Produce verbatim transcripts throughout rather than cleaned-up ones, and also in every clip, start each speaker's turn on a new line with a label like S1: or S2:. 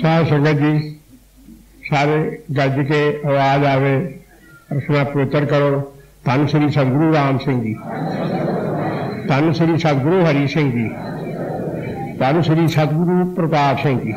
S1: साध संगत जी सारे गज के आवाज आवे रसना पवित्र करो। धन श्री सतगुरु राम सिंह जी, धन श्री सतगुरु हरि सिंह जी, धन श्री सतगुरु प्रताप सिंह जी।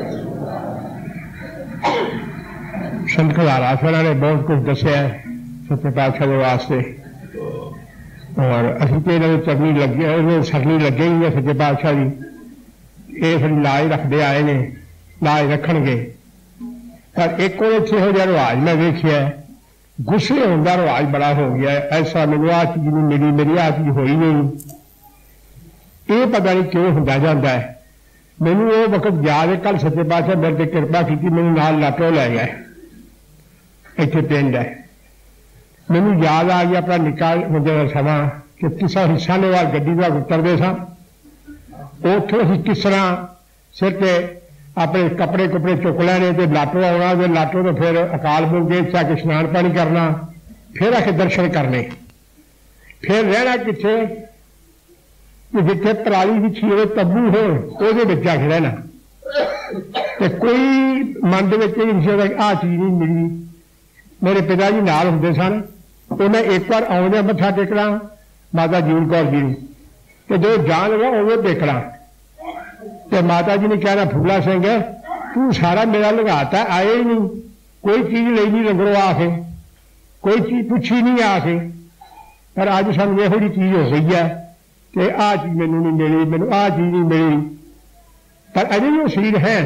S1: संत कलारासरा ने बहुत कुछ दसिया सच्चे पातशाह के वास्ते और असं तो इन्होंने चरनी लगे सरनी लगे ही है सच्चे पातशाह जी। ये फिर लाज रखते आए ने, लाज रखणगे। पर एक और इतने हो रिवाज मैं वेखिया गुस्से होने का रिवाज बड़ा हो गया है। ऐसा मैनू आ चीज नहीं मिली, मेरी आ चीज होई नहीं, ये पता नहीं क्यों होंदा जाता है। मैनू वो वक्त याद है कल सच्चे पातशाह मेरे ते कृपा की, मैनू नाल लाटो लै गए, इतने पिंड है। मैनू याद आ गया अपना निका होंदे दा समा कि किसा हिस्सा ने वाल गड्डी का उतरते सा, उतों ही किस तरह सिर पे अपने कपड़े कुपड़े चुक लैने ते लाटो आना, ते लाटो तो फिर अकाल पुरख के जाके स्नान पानी करना, फिर आके दर्शन करने, फिर रहना किथे जिथे पराली की छीवे तब्बू हो वो जाके रहना। ते कोई मन के नहीं आ चीज नहीं मिली। मेरे पिता जी नाल होंदे सन, उन्हें एक बार आउंदे मत्था टेकना माता जीवन कौर जी को, जो जान लगा उन्हें टेकना। तो माता जी ने कहना फूला सिंह तू सारा मेरा लगाता, आए ही नहीं, कोई चीज ले नहीं लंगरों आके, कोई चीज पूछी नहीं आके। पर अज सानू यहो जी चीज हो गई है कि आ चीज मैनू नहीं मिली, मैनू आ चीज नहीं मिली। पर अजे भी वो शरीर है।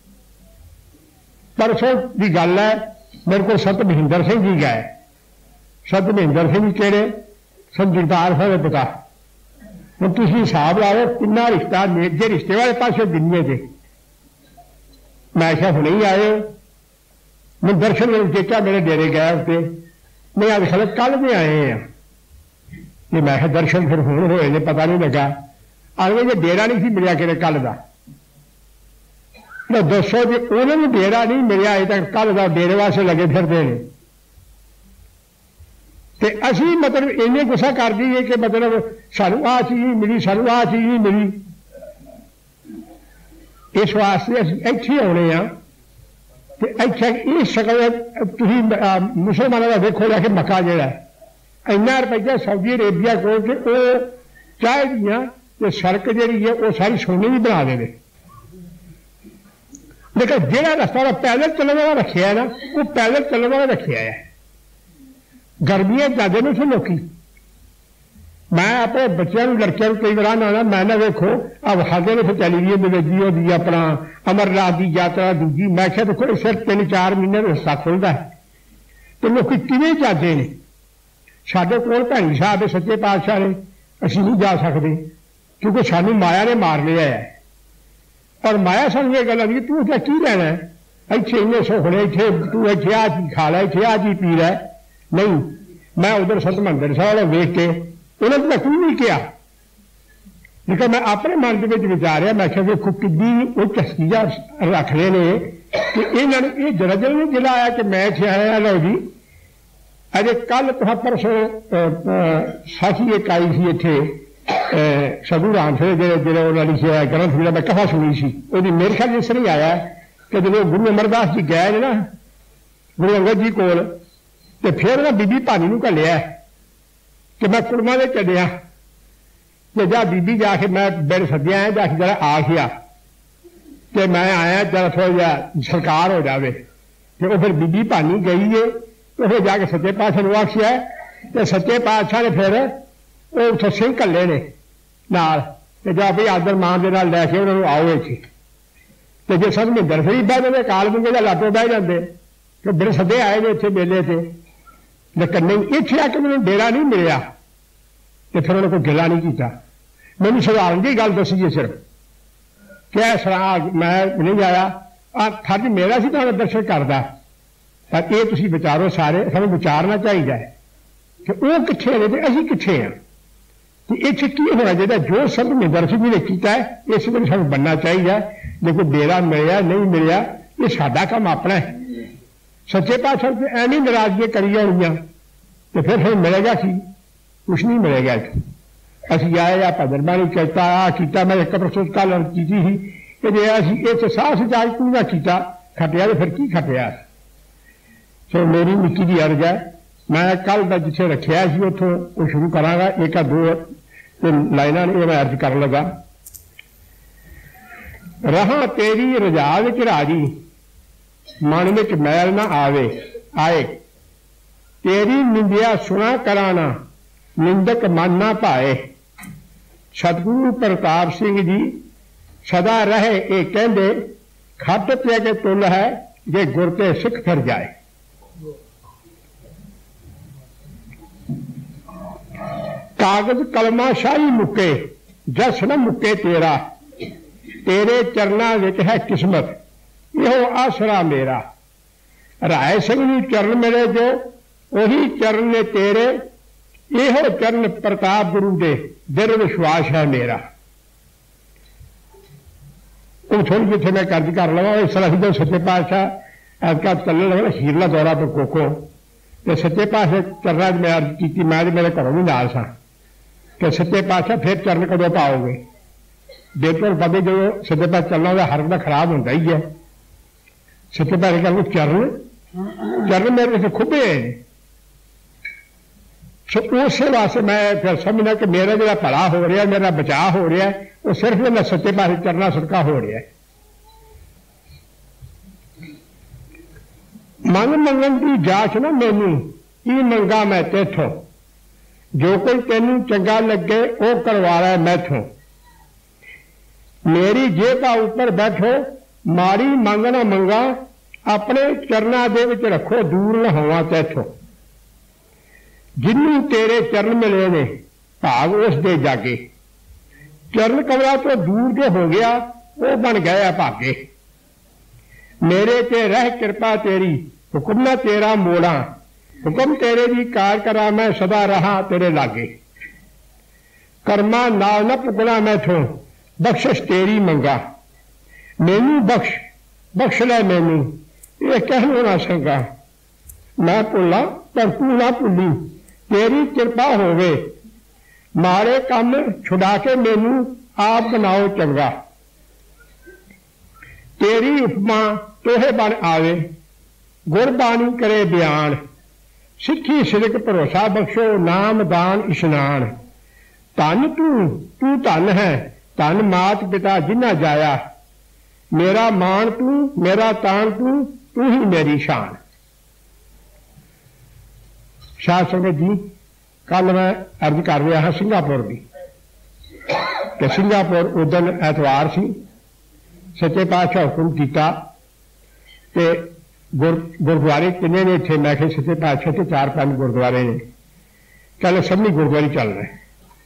S1: परसों की गल है, मेरे को सत महेंद्र सिंह जी गए। सत महेंद्र सिंह जी केड़े संत जगतार साहब के पिता। हम तुम हिसाब लाओ किन्ना रिश्ता जे रिश्ते वाले पास दिने थे। मैं क्या हुणे ही आए, मैं दर्शन में चेचा मेरे डेरे गया उत्ते, मैं आज खल कल में आए हैं। ये मैं दर्शन फिर हूं होए ने पता नहीं लगा। आगे जो डेरा नहीं सी मिलिया कि कल का, दसो जी उन्होंने डेरा नहीं मिलिया अजे तक, कल का डेरे वास्ते लगे फिरते हैं। ते असी मतलब इन्ने गुस्सा कर दीए कि मतलब सानू आ चीज नहीं मिली, सानू आ चीज नहीं मिली। इस वास्ते असीं इत्थे आउणे आ ते इत्थे इस शक्ल तुसीं मुसलमानों का देखो जाके मक्का जिहड़ा इन्ना रुपया सऊदी अरेबिया को कि वो चाहे दियां ते सड़क जिहड़ी है वो सारी सोने की बना देवे। लेकिन जिहड़ा रस्ता पैदल चलने वाला रखिया है ना, वो पैदल चलने वाला रखिया है। गर्मियां जाते नहीं थे लोग। मैं अपने बच्चों लड़कियों कई बार आना, मैं ना देखो अब हागे ने फिर टेलीविजन में जी होती अपना अमरनाथ की यात्रा दूजी। मैं क्या देखो सिर्फ तीन चार महीने रस्ता खुलता है तो लोग किवें जाते हैं। साढ़े कोल भैणी साहब सच्चे पातशाह ने, असीं नहीं जा सकते क्योंकि सानू माया ने मार लिया है। और माया सानू ये गल आती तू इतना की लेना है, इतने इन्ने सुखने, इतने तू इतने आ चीज खा लै, इतने आ चीज पी लै। नहीं, मैं उधर सत मंदिर साहब वेख के उन्होंने तो कुछ नहीं किया, लेकिन मैं अपने मन के विचारिया मैं क्या देखो कि वो चस्किया रख रहे ने कि इन्होंने ये जरजल नहीं जिला आया कि मैं इतने आया। लो जी अजे कल तो परसों साखी एक आई सी इतने सगू राम सिंह जो जो लिखा ग्रंथ जो मैं कथा सुनी सी, वो मेरे ख्याल इस नहीं आया कि जो गुरु अमरदास जी गए ना गुरु अंगद जी कोल, तो फिर ना बीबी भानी नूं घल्लिया कि मैं कुड़मा दे चलिया कि जा बीबी जाके मैं बिल सद्या है जाके जरा आ गया कि मैं आया जरा थोड़ा जहा सरकार हो जाए। तो वो फिर बीबी भानी गई है तो फिर जाके सच्चे पातशाह नूं आखिया तो सच्चे पातशाह ने फिर वो उतो सिंह घल्ले ने नाल ते जा भी आदर मान के नाल लैके उन्होंने आओ इत्थे। तो जे सत महेंद्र सिंह बह जाते काल मुंगे का लाटो बह जाते तो बिल सदे आए ने इत्थे मेले से। लेकिन नहीं इत्थे आके मैंने डेरा नहीं मिलिया तो फिर उन्होंने कोई गिला नहीं किया। मैंने सधारण की गल दसी है सिर्फ क्या सलाह मैं नहीं आया फर्ज मेरा सी तो दर्शन करता। पर ये तुसीं विचारो सारे, सानूं विचारना चाहिए कि वो कित्थे ने ते असीं कित्थे हैं। तो इत्थे की होना चाहिए जो संत महेंद्र सिंह जी ने किया है इस दिन सानूं बनना चाहिए। जो कोई डेरा मिलिया नहीं मिलिया ये साडा काम अपना है। सच्चे पातशाह से ऐनी नाराजगी करी होनी तो फिर फिर मिलेगा कि कुछ नहीं मिलेगा। असी आए या भजन बाणी कहता आ किया मैं एक परसों कल की थी कि जे असीं इस साहस जाज तू ना किया खटिया तो फिर की खटिया। सो मेरी निक्की जी अर्ज है, मैं कल का जिथे रखिया सी उतों वो शुरू करांगा। एक दो लाइनां ने मैं अर्ज कर लगा। रहा तेरी रजा विच राजी, मन विच मैल ना आवे आए, तेरी निंदिया सुना कराना, निंदक मन ना पाए। सतगुरु प्रताप सिंह जी सदा रहे ये कहते, खट पे के तुल है जे गुर ते सिख फिर जाए। कागज कलमा शाही मुके, जस न मुके तेरा, तेरे चरना विच है किस्मत, यो आसरा मेरा। राय सिंह जी चरण मिले जो, वही चरण ने तेरे, यो चरण प्रताप गुरु दे, दिल विश्वास है मेरा। थोड़ी जिथे मैं कर्ज कर लवा, इस तरह जो सच्चे पातशाह अजकल चलने लगा हीरला दौरा पर कोको, तो सच्चे पातशाह चरणा मैं अर्ज की, मैं मेरे घरों भी नाल सा कि सच्चे पातशाह फिर चरण कदों पाओगे। देखो पता जो सच्चे पातशाह चलना वह हर वक्त खराब होता ही है। सच्चे पातशाह कहते चरण चरण मेरे से खुबे हैं। उस वास्ते मैं फिर समझना कि मेरा जो भला हो रहा, मेरा बचाव हो रहा है, वो सिर्फ मैं सच्चे पासे चरना सदका हो रहा है। मन मंगन की जाच ना मैनू, की मंगा मैं तेथों, जो कोई तेनू चंगा लगे वो करवा रहा मैथों। मेरी जेबा ऊपर बैठो, माड़ी मंग ना मंगा, अपने चरना दे विच रखो, दूर न होवा तैथों। जिन्नू तेरे चरण मिले ने, भाग उस दे जागे। चरण कमरा तो दूर जो हो गया, वो बन गया भागे। मेरे ते रह कृपा तेरी, हुक्म ना तेरा मोड़ा, हुक्म तेरे दी कार करा मैं सदा रहा तेरे लागे। कर्मा नाल न पुगना मैथों, बख्शिश तेरी मंगा। मैनू बख्श बख्श लै मैनू, ये कहनो ना संगा। मैं भुला पर तू ना भुली, तेरी कृपा होवे, मारे काम छुड़ा के मैनू आप बनाओ चंगा। तेरी उपमा तोहे बन आवे, गुरबाणी करे बयान। सिखी सिरक भरोसा बख्शो, नाम दान इशनान। धन तू तू धन है, धन मात पिता जिन्ना जाया। मेरा मान तू, मेरा तान तू, तू ही मेरी शान। शाह संगत जी, कल मैं अर्ज कर रहा हाँ सिंगापुर की, कि सिंगापुर उदन एतवार सी, सच्चे पातशाह हुक्म किया कि गुर गुरुद्वारे किन्ने ने इतने, मैं सच्चे पातशाह के चार पांच गुरुद्वारे ने, कल सबनी गुरुद्वारे चलना है।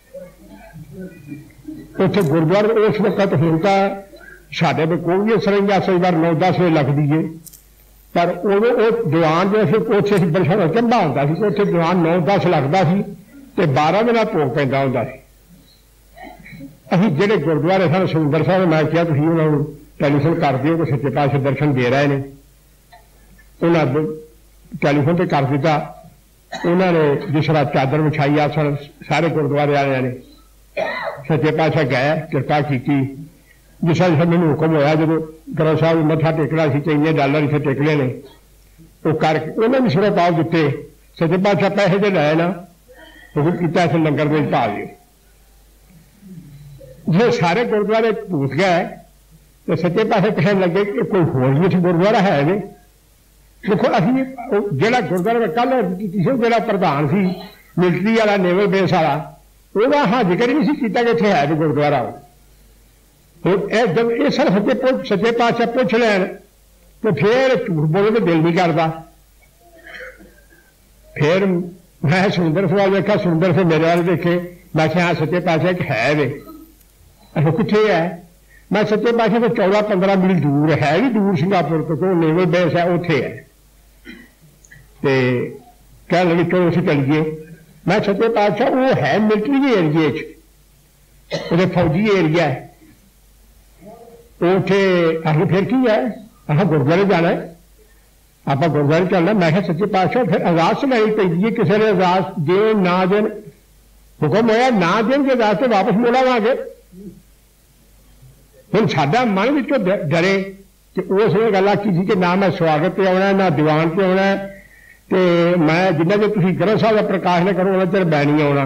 S1: उत्थे गुरुद्वारे उस वक्त हूँ तो साढ़े में कोई भी सरंजा कई बार नौ दस बजे लगती है, पर उदों दीवान जो उसे बड़ा चंबा होता है, उत्थे दीवान नौ दस लगता सी ते बारह दिन भोग पैदा होता है। असीं जिहड़े गुरुद्वारे सन सुंदर साहब, मैं क्या तुसीं उन्हां नूं टैलीफोन कर दिओ कि सच्चे पातशाह दर्शन दे रहे हैं। उन्होंने टैलीफोन पर कर दिता। उन्होंने जिस रात चादर विछाई आ सन सारे गुरुद्वारे वालियां ने, सच्चे पातशाह गए कृपा की। जिस जिस मैंने हुक्म होया जो गुरु साहब मत्था टेकना सी, इन्ने डॉलर इतने टेकने ने, वो करके उन्होंने सिरों पाव दिते। सच्चे पातशाह पैसे तो लाए ना, हुक्म किया इस लंगर में पा दिओ। जो सारे गुरुद्वारे भूत गए तो सच्चे पातशाह कहने लगे कि कोई होर भी गुरुद्वारा है नहीं। देखो अभी जो गुरुद्वारे में कल जो प्रधान से मिलटरी वाला नेवल बेस वाला, वह हाँ जिक्र ही नहीं किया कि इतने है भी गुरुद्वारा। जब ये सर सच्चे सच्चे पातशाह पूछ लैन तो फिर झूठ बोलने को दिल नहीं करता। फिर मैं सुंदर सवाल देखा, सुंदर से मेरे वाले देखे, मैं हाँ सच्चे पातशाह एक है वे। अच्छा कितने है? मैं सच्चे पातशाह तो चौदह पंद्रह मील दूर है, भी दूर सिंगापुर तो जो नेवल बेस है उथे है। तो कह लगे चलो उसे चलिए। मैं सच्चे पातशाह वो है मिलिट्री एरिए च, फौजी एरिया है उठे। अभी फिर की है, अह गुरुद्वारे जाना है, आप गुरुद्वारे चलना। मैं सच्चे पातशाह फिर अरदास सुनाई पी, किसी ने अरदास दे ना देन, हुक्म होया ना देन के अरदास तो वापस मोड़ावांगे। हुण साडा मन विचों डरे कि उस वे गल की कि ना मैं स्वागत पर आना ना दीवान पर आना तो मैं जिन्ना चर तुसीं ग्रंथ साहिब का प्रकाश न करो उन्ना चर मैं नहीं आना।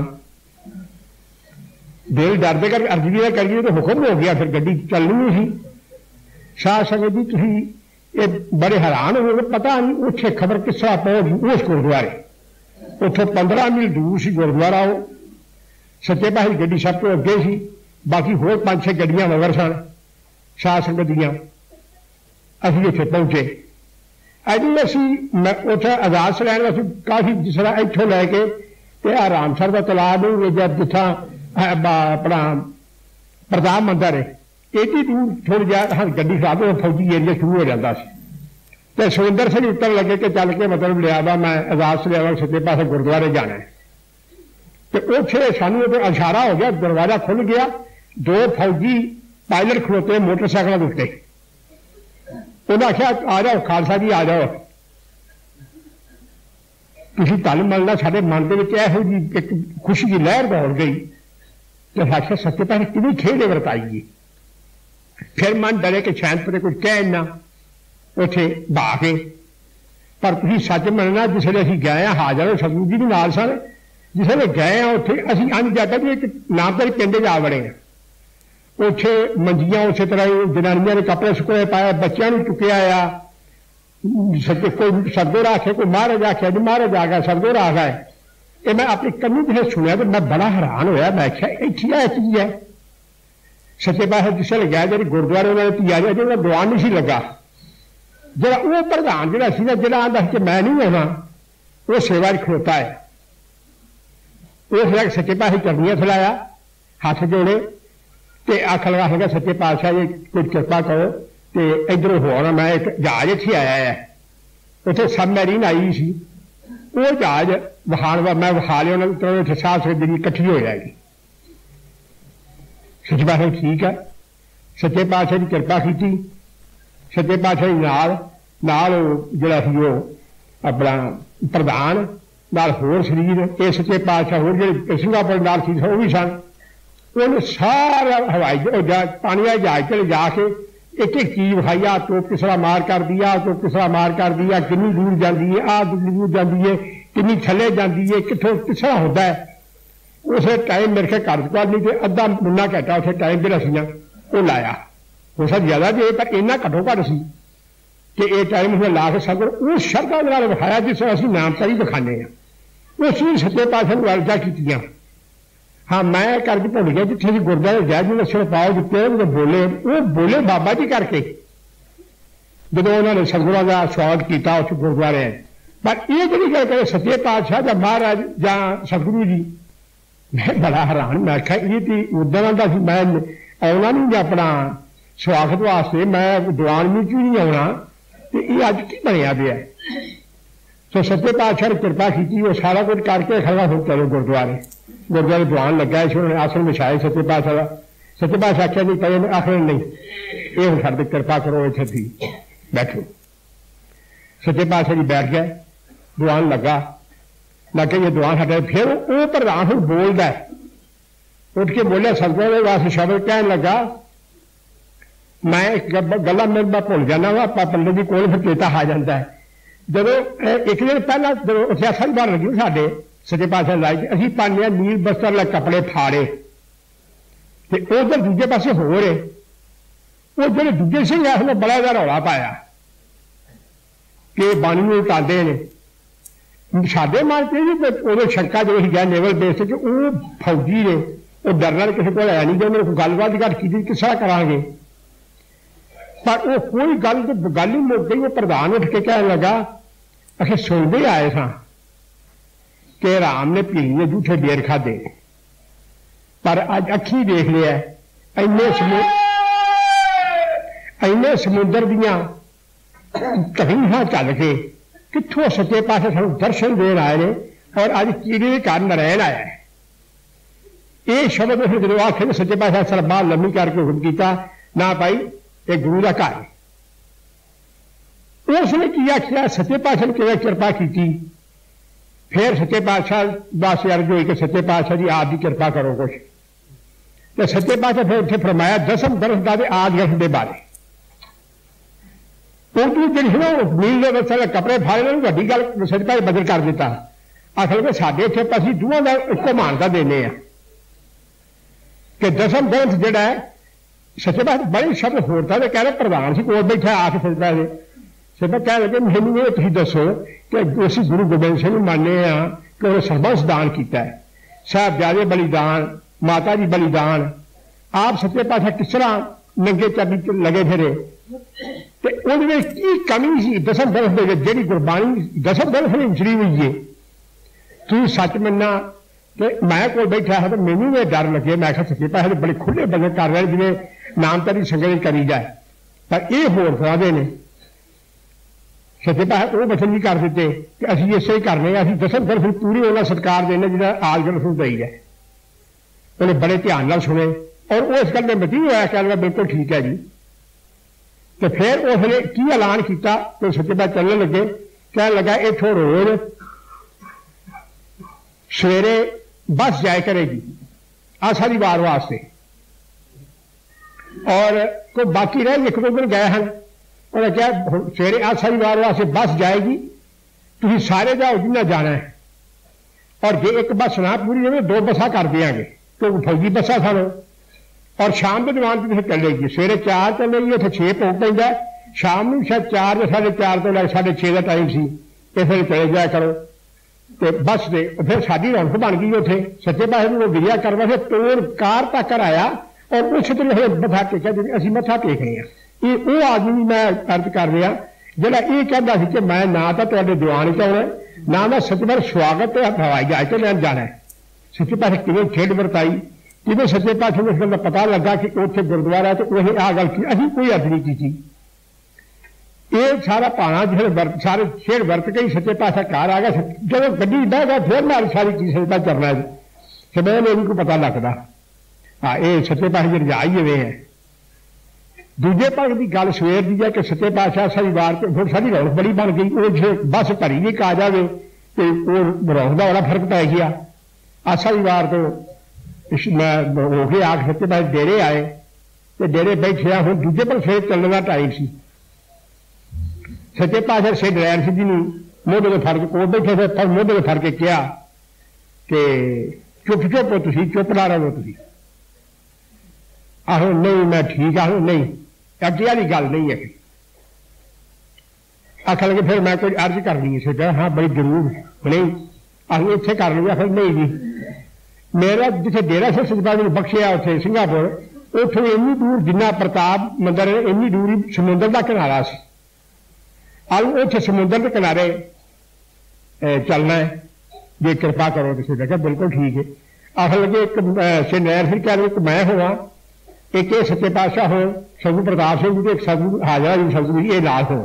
S1: दिल डरदे कर अर्जी ना करिए तो हुक्म हो गया, फिर गड्डी चलनी नहीं सी। साध संगत जी तुसीं ये बड़े हैरान हो गए, पता नहीं उत्थे खबर किस तरह पहुंच उस गुरुद्वारे, उत्थों पंद्रह मील दूर सी गुरुद्वारा, वो सच्चे पातशाह गड्डी सब तो अगे सी, बाकी होर पांच छे गड्डियां मगर सन साध संगत दियां। असीं उत्थे पहुंचे, अजी असीं मैं उत्थे अरदास लैण वास्ते काफी जिस तरह इत्थों लैके ते रामसर का तलाब जब जिथा अपना प्रताप मंदिर है एडी दूर थोड़ी जा गड्डी खराब हो फौजी एरिया शुरू हो जाता तो सुरेंद्र सिंह उत्तर लगे कि चल के मतलब लिया मैं अरदास लिया सच्चे पासे गुरुद्वारे जाना है। तो उत्थे सानू इशारा हो गया, दरवाजा खुल गया, दो फौजी पायलट खड़ोते मोटरसाइकिलों के उत्ते। उन्हें आख्या आ जाओ खालसा जी आ जाओ, तुसीं तल मलना। साडे मन दे विच इहो जी एक खुशी की लहर दौड़ गई तो आख्या सच्चे पासे कितनी खेड वरताई। फिर मन डरे कि शायद पता कुछ कह ना उथे बहा के, पर तुसीं सच मनना जिसले असीं गए हाजर सतगुरू जी भी नाल सन, जिसले गए उत्थे असीं अंज जाता भी एक नामधारी पिंड जा वड़े हैं। उत्थे मंजियां उस तरह जनानियां ने कपड़े सुकड़े पाए, बच्चों ने चुकया आ, सच्चे कोई सरदोर आखे, कोई महाराज आख्या जी महाराज आ गया, सरदोर आ गए। ये मैं अपनी कन्नी जिसे सुनिया तो मैं बड़ा हैरान होया, मैं आख्या इत्थे आ चीज है। सच्चे पातशाह जिसले गया जी गुरुद्वारे उन्होंने धी आ जाए जो दवान नहीं सी लगा, जरा वो प्रधान जरा सी ना जरा आंदा कि मैं नहीं आना, वो सेवा खड़ोता है। उस सच्चे पातशाह चरनियां फैलाया, हाथ जोड़े ते आखन लगा सच्चे पातशाह जी कुछ कृपा करो तो इधरों हो आना, मैं एक जहाज इत्थे आया है। उत्थे सबमरीन आई सी, वो जहाज विखाण मैं विखा लिया उन्होंने, साथ संगत इकट्ठी हो जाएगी। सच्चे पातशाह ठीक है, सच्चे पातशाह की कृपा की, सच्चे पातशाह नाल नाल जिहड़ा सी वो अपना प्रधान नाल होर शरीर ये सच्चे पातशाह होर जिहड़े सिंगापुर नाल सी वो भी सन। उन्हें सारा हवाई पानी वाले जहाज चले जाके एक एक चीज विखाई, आ तोप किस तरह मार कर दी, आ तोप किस तरह मार कर दी, कितनी दूर जाती है, आ कितनी दूर जाती है, कितनी थले जाती है, कितों किस तरह होता है। उस टाइम मेरे ख्याल घर चुका नहीं तो अद्धा मुन्ना घंटा उस टाइम जो असियां वो लाया, हो सकता ज्यादा जे पर इन्ना घट्टो घट सी कि ये टाइम उसने ला के सब उस शरदा विखाया जिस असं नामचारी विखाने उस सच्चे पातशाह ने अर्जा की। हाँ मैं करके भुल गया जिथे गुरुद्वारे गया जी दर्शन पाओ दिते तो बोले वो बोले बाबा जी करके जो उन्होंने सतगुरां का स्वागत किया उस गुरुद्वारे। पर ये जी गल करे सच्चे पातशाह या महाराज या सतगुरु जी, मैं बड़ा हैरान, मैं आख्या ये तो उदा का मैं आना नहीं अपना स्वागत वास्ते, मैं दीवान में क्यों नहीं आना, तो ये अज की बनया पे है। तो सच्चे पातशाह ने कृपा की, वो सारा कुछ करके खड़ा हो चलो गुरुद्वारे। गुरुद्वारे दीवान लगा इस उन्होंने आसन बिछाए सच्चे पातशाह का। सच्चे पातशाह आख्या नहीं पे आखिर नहीं ये साढ़े कृपा करो इतने थी बैठो। सच्चे पातशाह जी बैठ गए, दीवान लगा लगे ये दीवान हटाए। फिर वो प्रधान फिर बोलता है, उठ के बोलिया सतगुरू वास्ते शब्द कहन लगा, मैं एक गला मेरे मैं भुल जाना वा पंडित जी कोल फिर चेता आ जाता है। जब एक दिन पहला जो उत्थे असल बन लगी साडे सच्चे पातशाह लाई असीं पाने नील बस्तर ला कपड़े फाड़े ते उधर दूजे पासे हो रहे वो जो दूजे सिंह है उसने बड़ा जिहा रौला पाया कि बाणी नूं उतारदे ने। साडे मन च उदों शंका जो गया नेवल बेस कि वो फौजी ने वो डरना किसी को है नहीं जो उन्होंने गलबात घट की किस तरह करांगे। पर वो कोई गल गल ही मुक गई। वो प्रधान उठ के कहने लगा अखे सुनते आए सा कि राम ने पीली ने झूठे डेर खाधे, पर अज अखी देख लिया इन्ने इन्ने समुद्र दियां तहीहां चल के कितों सच्चे पासे सानू दर्शन देन आए ने और अज कीड़े के कारण नारायण आया है। ये शब्द उसने जो आखे सच्चे पासे सरबार लम्मी करके हुक्म किया ना भाई ये गुरु का घर है। उसने की आखिया सच्चे पातशाह ने किवें कृपा की। फिर सच्चे पातशाह वास्ते अर्ज हुई कि सच्चे पातशाह जी आप की कृपा करो कुछ। तो सच्चे पातशाह फिर उत्थे फरमाया दसम दरस का आद ग्रंथ के बारे उर्दू जी मील के बच्चे कपड़े फाड़े वड्डी गल सच्चे पातशाह बदल कर दिता असल में साढ़े इतने असं दूहों का इको मानता देने कि दसम ग्रंथ जोड़ा है सच्चे पातशाह बड़े शब्द होरता तो कह रहे प्रधान से कोल बैठा आके सच्चा से सच्चा कह लगे मैनू ये तुम दसो कि असी गुरु गोबिंद सिंह मानने कि उन्हें सर्वंस दान किया है साहबजादे बलिदान माता जी बलिदान आप सच्चे पातशाह किस तरह नंगे चाबी लगे फिरे की कमी सी दसम ग्रंथ जी गुरबाणी दसम ग्रंथ में उछड़ी हुई है तू सच मना तो मैं कोल बैठा है तो मैनू ये डर लगे मैं आखिर सच्चे पातशाह बड़े खुले बंदे कर रहे जिन्हें नामधारी संगत करी जाए पर यह होर तरह के ने सच्चे पातशाह वो वचन भी कर देते कि असं इसे ही करने असं दसम ग्रंथ पूरी उन्हें सरकार देने जिन्हें आल ग्रंथ दई है उन्हें बड़े ध्यान सुने और वो इस गल में मती होया कह लगा बिल्कुल ठीक है जी तो फिर उसने की ऐलान किया तो सच्चे पातशाह चलने लगे कह लगा इथों रोज सवेरे बस जाए करेगी आशा की वार वास्ते और कोई बाकी रह एक दो दिन गए हैं उन्हें क्या सवेरे आशा की वार वास्ते बस जाएगी तुम सारे जाओ जिन्हें जाना है और जे एक बस ना पूरी हो दो बसा कर देंगे क्योंकि फौजी बसा सानों और शाम के दौरान फिर चलेगी सवेरे चार चलेगी उसे छे पहुंच पैदा शाम को शायद चार या साढ़े चार तो लग साढ़े छे का टाइम सी इसलिए चले जाया करो तो बस दे फिर साड़ी रौनक बन गई उसे सच्चे पातशाह गिरिया करवा से तोड़ कार तक कर आया और उस मथा टेकिया जिन्हें असं मथा टेक रहे हैं ये वो आदमी मैं अर्ज कर रहा जोड़ा ये कहता कि मैं ना तो तुहाडे दीवान च आउणा ना मैं सच्चे पातशाह स्वागत हवाई जहाज से लैन जाना है सच्चे पातशाह किवें खेड वरताई किवें सच्चे पातशाह को इस गल का पता लगा कि उत्थे गुरुद्वारा तो उन्हें आ गल की असीं कोई अर्ज नहीं की ये सारा भाना जो वर्त सारे खेड वर्त के ही सच्चे पातशाह घर आ गया जब गड्डी बह गया फिर मैं सारी चीज सच्चा चरना है समय में को पता लगता हाँ ये सच्चे पातशाह रजा ही हुए हैं दूजे भाग की गल सवेर की है कि सच्चे पातशाह सारी वार फिर सारी रौनक बड़ी बन गई वो जो बस भरी भी आ जाए तो रौनक का बड़ा फर्क पै गया आशा की वार तो हो गए आके सच्चे पातशाह डेरे आए तो डेरे बैठे हूँ दूजे पर फिर चलने का टाइम से सच्चे पातशाह सिद्ध रैन सिंह जी ने मोढे में फड़ के कोल बैठे थे पर मोढे में फड़ के कहा कि चुप चुप तुम चुप ना रहो तुम आहो नहीं मैं ठीक आहो नहीं अगे वाली गल नहीं है आख लगे फिर मैं कोई अर्ज करनी है सोचा हाँ बड़ी जरूर नहीं आखिर इतने कर लूँगा फिर नहीं जी मेरा जिसे डेरा से सच्चे पातशाह ने बख्शिया उसे सिंगापुर उतों इन्नी दूर जिन्ना प्रताप मंदिर है इन्नी दूर ही समुद्र का किनारा से आलू उसे समुद्र के किनारे चलना है जे कृपा करो तो देखा बिल्कुल ठीक है आख लगे एक नैर फिर कह एक मैं हुआ एक ये सच्चे पातशाह हो सतगुरु प्रताप सिंह जी एक सतगुरु हाजरा जी सतगुरु ये लाल हो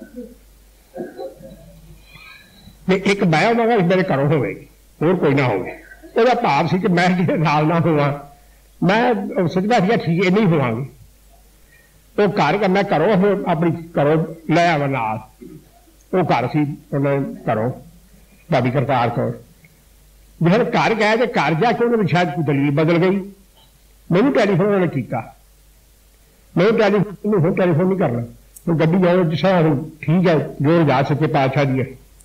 S1: एक मैं होगा मेरे घरों होगी और कोई ना होगी वह भाव से कि मैं जिसे नाल ना होवा मैं सच्चे पातशाह ठीक है नहीं होवांगी वो घर मैं करो अपनी करो लै आवा नाल वो घर सी करो बाबी करतार कौर जब घर गए तो घर जाके उन्होंने शायद कोई दलील बदल गई मैंने टैलीफोन उन्होंने किया मैं टैलीफोन हूँ टैलीफोन नहीं करना तो गड्डी जाओ जिस ठीक है जो जा सके पातशाह दी है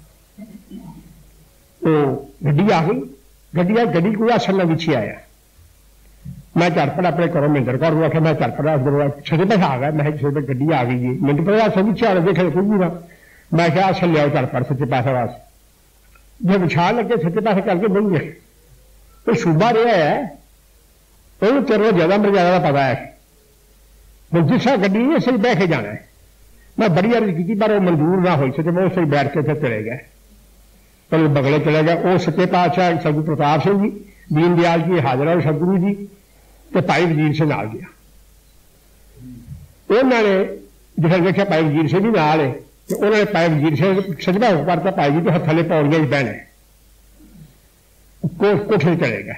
S1: तो गड्डी आ गई गड्डी आ गड्डी कोई असल ना पिछे आया मैं झटपट अपने घरों महिंदर कौर को आख्या मैं झटपट सच्चे पातशाह आ गया मैं छोटे गड्डी आ गई है मिनट पर असल पिछे आ देखे कुछ भी ना मैं क्या असल लियाओ झटपट सच्चे पातशाह वास्ते जब विछाल लगे सच्चे पातशाह करके बन गए तो सूबा रहा है तो तेरे ज्यादा मर्यादा का पता है जिस गड्डी ने सही बह के जाना है मैं बड़ी अर्ज की पर वो मंजूर ना हो सके मैं उससे बैठ के फिर चले गए पर बगले चले गए वो सच्चे पातशाह सतगुरु प्रताप सिंह जी दीन दयाल जी हाजरा सतगुरु जी तो भाई वजीर सिंह नाल गया उन्होंने जिसे देखा भाई वजीर सिंह भी नाल है तो उन्होंने भाई वजीर सिंह सजदा हुक्म करता भाई जी तो हथले पौड़ियां ही बहना कोठे चले गए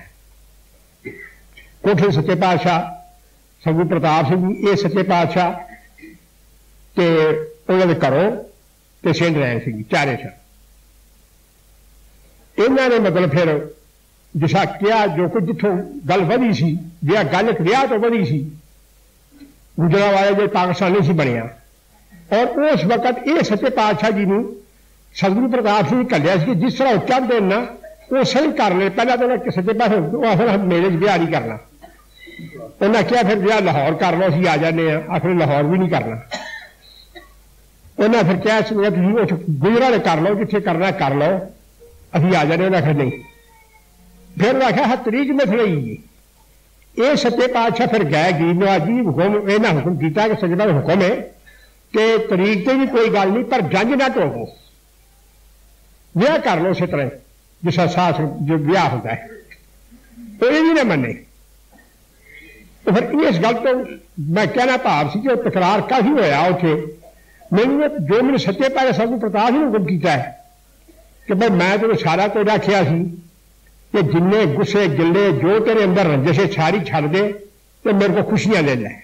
S1: कोठे सच्चे पातशाह सतगुरु प्रताप सिंह जी ये सच्चे पातशाह ते उन्होंने घरों तो सिंध रैन सिंह चारे सन इन्होंने मतलब फिर जिसा किया जो कुछ जिथों गल वधी सी जिहा गल एक रिहा तो वधी सी गुजरांवाले जो पाकिस्तानी सी बनिया और उस वक्त ये सच्चे पातशाह जी ने सतगुरु प्रताप सिंह घलिया कि जिस तरह चढ़ देन ना वो सही कर ले। पहला तो सच्चे पातशाह मेरे ब्याह नहीं करना, उन्हें क्या फिर ब्याह लाहौर कर लो, असीं आ जाने आखिर लाहौर भी नहीं करना। उन्हें फिर क्या गुजरा कर लो, जिथे करना कर लो, असीं आ जाने। उन्हें आखिर नहीं, फिर उन्हें आख्या हाँ तरीक मिथ लई। ये सच्चे पातशाह फिर गए गरीब नवाज जी हुक्म इन्हें हुक्म किया कि सच्चे पातशाह हुक्म है कि तरीक से भी कोई गल नहीं पर जंज ना टोको, ब्याह कर लो उस तरह जिस सास जो ब्याह होता है। तो ये भी ना मने। तो फिर इस गल तो मैं कहना भाव से तकरार काफी होया उसे मैंने जो मैंने सच्चे पातशाह सतगुरु प्रताप सिंह हुक्म किया है कि भाई मैं तेरे सारा कुछ आख्या सी कि जिन्ने गुस्से गिले जो तेरे अंदर रंजिश सारी छड़ दे तो मेरे को खुशियां ले ले।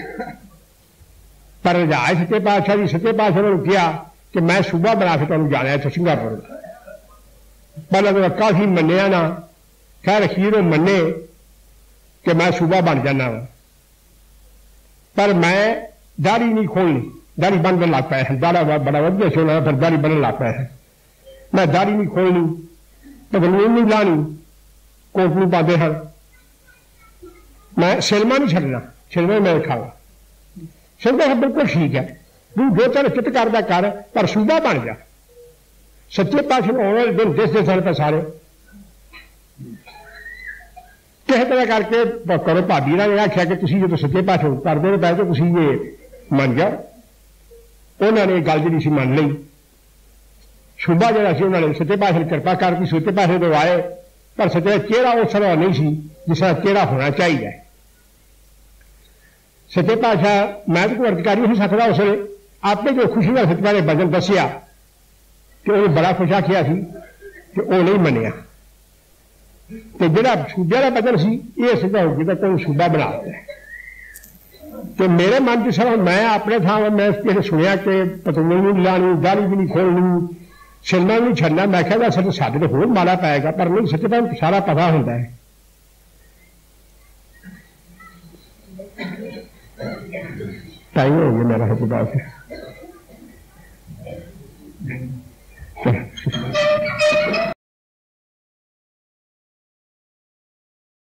S1: पर रजाए सच्चे पातशाह जी सच्चे पातशाह ने किया कि मैं सूबा बना के तुम जाना है सिंगापुर। पहले तो काफी मनिया ना, खैर अखीर मने कि मैं सूबा बन जाना वा, पर मैं दाढ़ी नहीं खोलनी, दाढ़ी बनने लग पाया है। दाढ़ा बड़ा वधिया सोना फिर दाढ़ी बनने लग पाया है। मैं दाढ़ी नहीं खोलनी, पगलून नहीं लानी, कोटनी पाते हैं। मैं सिलमा नहीं छड़ना, सिलमा मैं रखागा। सिलमा बिल्कुल ठीक है, तू जो तेरे चित करदा कर पर सूबा बन जा। सच्चे पातशाह आने वाले दिन जिस दिन पर सारे किसी तरह करके करो। भाभी ने आख्या कि तुम जो सच्चे पातशाह करते पै तो तुम ये मन जाओ। उन्होंने गल जी मन ली। सूबा जरा से उन्होंने सच्चे पातशाह ने कृपा करती, सच्चे पातशाह तो आए पर सच्चे चेहरा उस तरह नहीं सी जिस तरह चेहरा होना चाहिए। सच्चे पातशाह मैं तो अर्ज कर नहीं सकता उसने आपने जो खुशी का सच्चे ने वजन दसिया कि उन्हें बड़ा खुश आखिया कि वह नहीं मनिया। तो जोड़ा सूबे का बदल सी ये सीधा हो गया कोई सूबा बना दिया। तो मेरे मन की सर मैं अपने थां मैं किसी सुनिया कि पतंगी नहीं लानी, दाढ़ी भी नहीं खोलनी, सिलना भी नहीं छड़ना। मैं क्या सर साढ़े तो होर माड़ा पाएगा पर नहीं सच्चे पातशाह सारा पता होता है। टाइम हो गया मेरा सच्चे पातशाह।